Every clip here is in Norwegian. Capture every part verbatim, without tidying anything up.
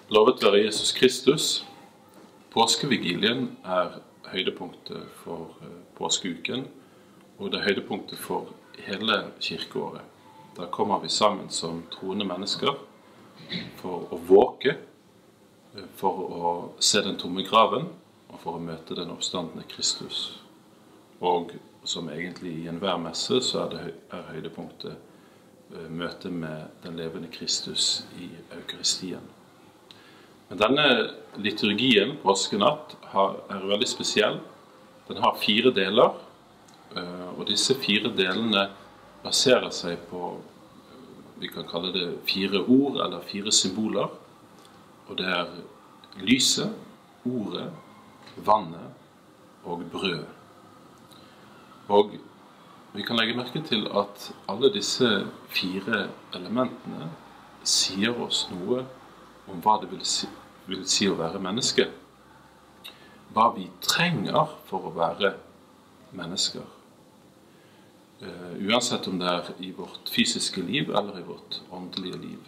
Lovet være Jesus Kristus. Påskevigilien er høydepunktet for påskeuken, og det er høydepunktet for hele kirkeåret. Da kommer vi sammen som troende mennesker for å våke, for å se den tomme graven, og for å møte den oppstandende Kristus. Og som egentlig i enhver messe, så er det er høydepunktet møte med den levende Kristus i Eukaristien. Men denne liturgien, påskenatt, er veldig spesiell. Den har fire deler, og disse fire delene baserer seg på, vi kan kalle det fire ord, eller fire symboler. Og det er lyset, ordet, vannet og brød. Og vi kan legge merke til at alle disse fire elementene sier oss noe om hva det vil si, vil si å være menneske. Hva vi trenger for å være mennesker. Uh, uansett om det er i vårt fysiske liv eller i vårt åndelige liv.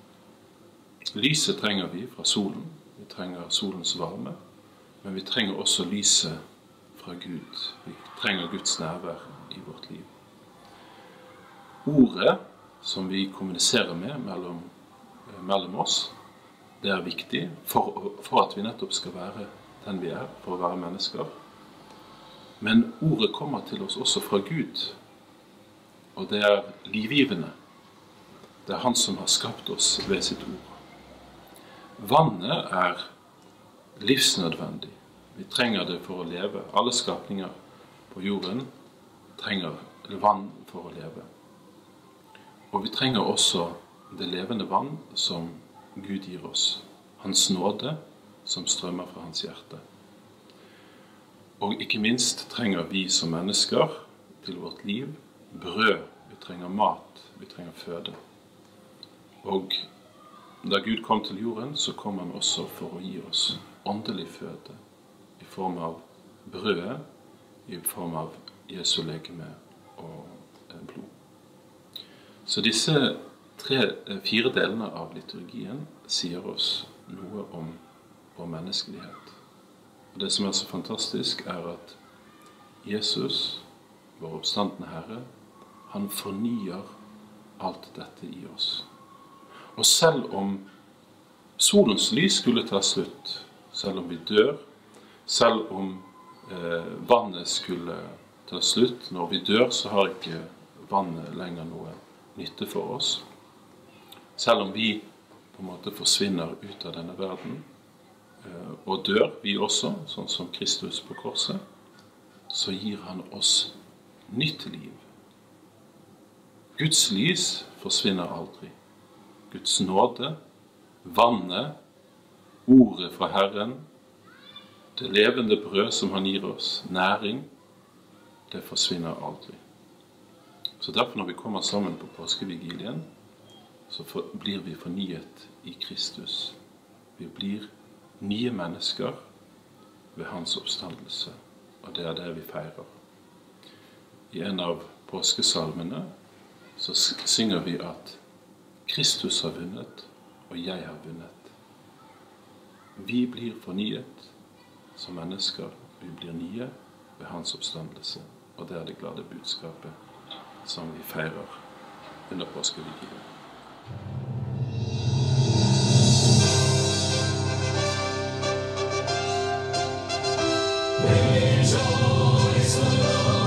Lyset trenger vi fra solen. Vi trenger solens varme. Men vi trenger også lyset fra Gud. Vi trenger Guds nærvær i vårt liv. Ordet som vi kommuniserer med mellom, mellom oss, det er viktig for, for at vi nettopp skal være den vi er, for å være mennesker. Men ordet kommer til oss også fra Gud, og det er livgivende. Det er Han som har skapt oss ved sitt ord. Vannet er livsnødvendig. Vi trenger det for å leve. Alle skapninger på jorden trenger vann for å leve. Og vi trenger også det levende vann som Gud gir oss, hans nåde som strømmer fra hans hjerte. Og ikke minst trenger vi som mennesker til vårt liv brød. Vi trenger mat, vi trenger føde. Og da Gud kom til jorden, så kom han også for å gi oss åndelig føde i form av brødet, i form av Jesu legeme og blod. Så disse tre, fire delene av liturgien sier oss noe om vår menneskelighet. Og det som er så fantastisk er at Jesus, vår oppstandende Herre, han fornyer alt dette i oss. Og selv om solens lys skulle ta slutt, selv om vi dør, selv om eh, vannet skulle ta slutt, når vi dør så har ikke vannet lenger noe nytte for oss. Selv om vi på en måte forsvinner ut av denne verden, og dør vi også, sånn som Kristus på korset, så gir han oss nytt liv. Guds lys forsvinner aldri. Guds nåde, vannet, ordet fra Herren, det levende brød som han gir oss, næring, det forsvinner aldri. Så derfor når vi kommer sammen på påskevigilien, så blir vi fornyet i Kristus. Vi blir nye mennesker ved hans oppstandelse, og det er det vi feirer. I en av påskesalmene så synger vi at Kristus har vunnet, og jeg har vunnet. Vi blir fornyet som mennesker, vi blir nye ved hans oppstandelse, og det er det glade budskapet som vi feirer under påskevigilien. Rejoice, O Lord.